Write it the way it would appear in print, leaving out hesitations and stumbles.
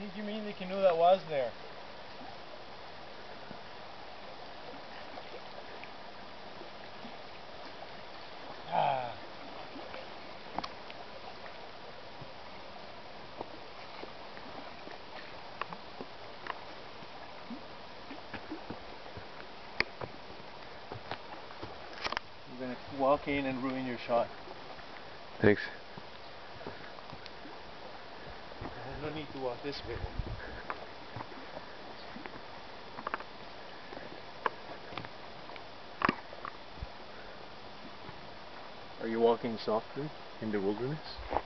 think you mean the canoe that was there? Ah. You're gonna walk in and ruin your shot. Thanks. No need to walk this way. Are you walking softly in the wilderness?